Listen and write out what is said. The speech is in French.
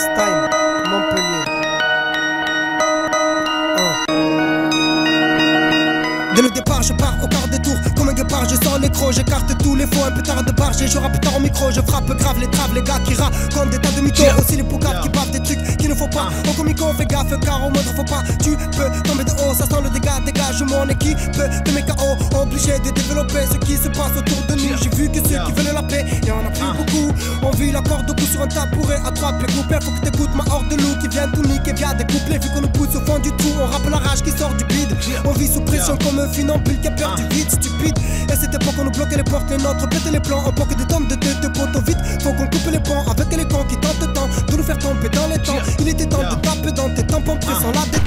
Time, Montpellier. Dès le départ, je pars au quart de tour. Comme un guépard, je sors les crocs, j'écarte tous les faux. Un pétard de barge et je rappe tard au micro. Je frappe grave les traves, les gars qui racontent des tas de mythos. Aussi les poucaves qui bavent des trucs qu'il ne faut pas. Au comico, fais gaffe car au moindre faut pas. Tu peux tomber de haut, ça sent le dégât. Dégage mon équipe de mes KO. Obligé de développer ce qui se passe autour de nous. J'ai vu que ceux qui veulent la paix, y'en a plus beaucoup. On vit la corde au cou sur un tabouret à trois pieds coupés. Faut que t'écoutes ma horde de loup qui vient tout niquer via des couplets. Vu qu'on nous pousse au fond du trou, on rappe la rage qui sort du bide. On vit sous pression comme un funambule qui a perdu vite, stupide. Et cette époque on nous bloquait les portes, les nôtres pétait les plans. On poque des tomes de poteaux vite. Faut qu'on coupe les ponts avec les cons qui tentent tant de nous faire tomber dans les temps. Il était temps de taper dans tes tampons pressants la détente.